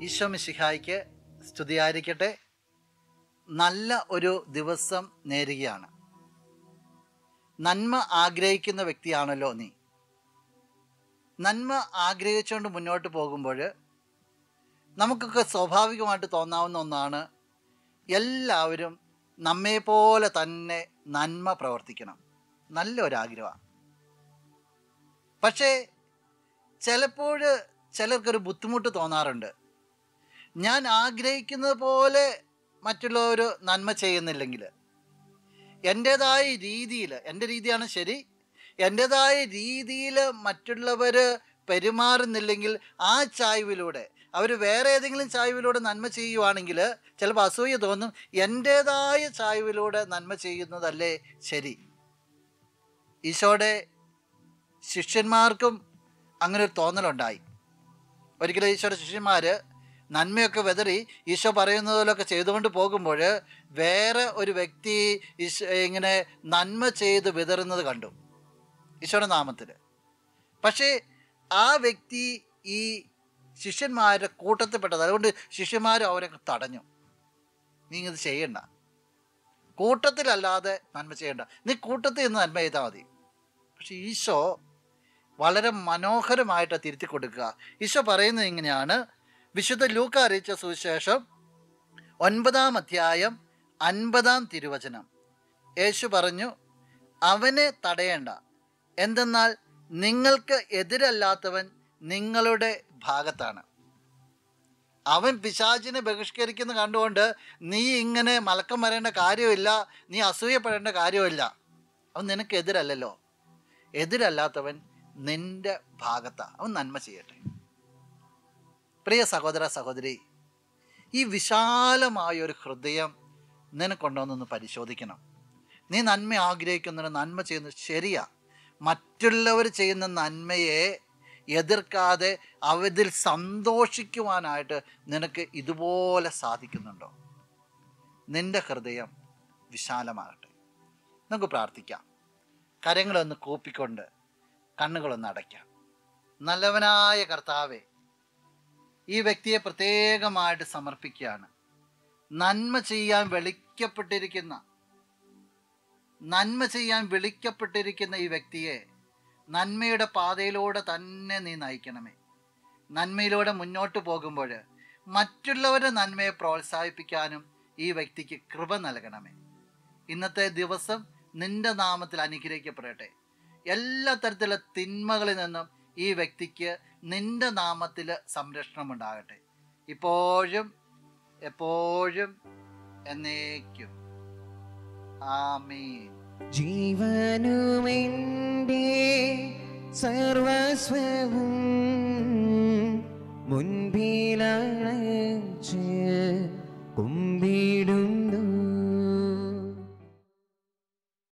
ഈശോ മിശിഹായ്ക്ക് സ്തുതിയായിരിക്കട്ടെ. നല്ല ഒരു ദിവസം നേരുകയാണ്. നന്മ ആഗ്രഹിക്കുന്ന വ്യക്തിയാണല്ലോ നീ. നന്മ ആഗ്രഹിച്ചുകൊണ്ട് മുന്നോട്ട് പോകുമ്പോൾ നമുക്കൊക്കെ സ്വാഭാവികമായിട്ട് തോന്നാവുന്ന ഒന്നാണ്, എല്ലാവരും നമ്മെപ്പോലെ തന്നെ നന്മ പ്രവർത്തിക്കണം. നല്ലൊരാഗ്രഹമാണ്. പക്ഷേ ചിലപ്പോൾ ചിലർക്കൊരു ബുദ്ധിമുട്ട് തോന്നാറുണ്ട്. ഞാൻ ആഗ്രഹിക്കുന്നത് പോലെ മറ്റുള്ളവർ നന്മ ചെയ്യുന്നില്ലെങ്കിൽ, എൻ്റേതായ രീതിയിൽ, എൻ്റെ രീതിയാണ് ശരി, എൻ്റേതായ രീതിയിൽ മറ്റുള്ളവർ പെരുമാറുന്നില്ലെങ്കിൽ ആ ചായ്വിലൂടെ, അവർ വേറെ ഏതെങ്കിലും ചായ്വിലൂടെ നന്മ ചെയ്യുവാണെങ്കിൽ ചിലപ്പോൾ അസൂയ തോന്നും. എൻ്റേതായ ചായ്വിലൂടെ നന്മ ചെയ്യുന്നതല്ലേ ശരി. ഈശോയുടെ ശിഷ്യന്മാർക്കും അങ്ങനെ ഒരു തോന്നലുണ്ടായി. ഒരിക്കലും ഈശോയുടെ ശിഷ്യന്മാർ നന്മയൊക്കെ വെതറി ഈശോ പറയുന്നത് പോലൊക്കെ ചെയ്തുകൊണ്ട് പോകുമ്പോൾ വേറെ ഒരു വ്യക്തി ഇങ്ങനെ നന്മ ചെയ്ത് വിതറുന്നത് കണ്ടു ഈശോയുടെ നാമത്തിൽ. പക്ഷേ ആ വ്യക്തി ഈ ശിഷ്യന്മാരുടെ കൂട്ടത്തിൽപ്പെട്ടത്. അതുകൊണ്ട് ശിഷ്യന്മാർ അവരൊക്കെ തടഞ്ഞു. നീ ഇത് ചെയ്യണ്ട, കൂട്ടത്തിലല്ലാതെ നന്മ ചെയ്യണ്ട, നീ കൂട്ടത്തിൽ നിന്ന് നന്മ ചെയ്താൽ മതി. പക്ഷെ ഈശോ വളരെ മനോഹരമായിട്ട് തിരുത്തി കൊടുക്കുക. ഈശോ പറയുന്നത് ഇങ്ങനെയാണ്. വിശുദ്ധ ലൂക്ക അറിയിച്ച സുവിശേഷം 9-ാം അധ്യായം 50-ാം തിരുവചനം. യേശു പറഞ്ഞു, അവനെ തടയേണ്ട, എന്തെന്നാൽ നിങ്ങൾക്ക് എതിരല്ലാത്തവൻ നിങ്ങളുടെ ഭാഗത്താണ്. അവൻ പിശാചിനെ ബഹിഷ്കരിക്കുന്ന കണ്ടുകൊണ്ട് നീ ഇങ്ങനെ മലക്കം വരേണ്ട കാര്യമില്ല, നീ അസൂയപ്പെടേണ്ട കാര്യമില്ല. അവൻ നിനക്ക് എതിരല്ലല്ലോ. എതിരല്ലാത്തവൻ നിന്റെ ഭാഗത്താണ്. അവൻ നന്മ ചെയ്യട്ടെ. പ്രിയ സഹോദര സഹോദരി, ഈ വിശാലമായൊരു ഹൃദയം നിനക്കൊണ്ടോന്നൊന്ന് പരിശോധിക്കണം. നീ നന്മ ആഗ്രഹിക്കുന്നതിന്, നന്മ ചെയ്യുന്നത് ശരിയാ. മറ്റുള്ളവർ ചെയ്യുന്ന നന്മയെ എതിർക്കാതെ അവരിൽ സന്തോഷിക്കുവാനായിട്ട് നിനക്ക് ഇതുപോലെ സാധിക്കുന്നുണ്ടോ? നിന്റെ ഹൃദയം വിശാലമാകട്ടെ. നമുക്ക് പ്രാർത്ഥിക്കാം. കരങ്ങളൊന്ന് കൂപ്പിക്കൊണ്ട് കണ്ണുകളൊന്ന് അടയ്ക്കാം. നല്ലവനായ കർത്താവേ, ഈ വ്യക്തിയെ പ്രത്യേകമായിട്ട് സമർപ്പിക്കുകയാണ്. നന്മ ചെയ്യാൻ വിളിക്കപ്പെട്ടിരിക്കുന്ന ഈ വ്യക്തിയെ നന്മയുടെ പാതയിലൂടെ തന്നെ നീ നയിക്കണമേ. നന്മയിലൂടെ മുന്നോട്ട് പോകുമ്പോൾ മറ്റുള്ളവരുടെ നന്മയെ പ്രോത്സാഹിപ്പിക്കാനും ഈ വ്യക്തിക്ക് കൃപ നൽകണമേ. ഇന്നത്തെ ദിവസം നിന്റെ നാമത്തിൽ അനുഗ്രഹിക്കപ്പെടട്ടെ. എല്ലാ തരത്തിലുള്ള തിന്മകളിൽ നിന്നും ഈ വ്യക്തിക്ക് നിന്റെ നാമത്തിൽ സംരക്ഷണം ഉണ്ടാകട്ടെ, ഇപ്പോഴും എപ്പോഴും എന്നേക്കും. ആമേൻ. ജീവനുമെൻ്റെ സർവസ്വവും മുൻപിലണച്ച് കുമ്പിടും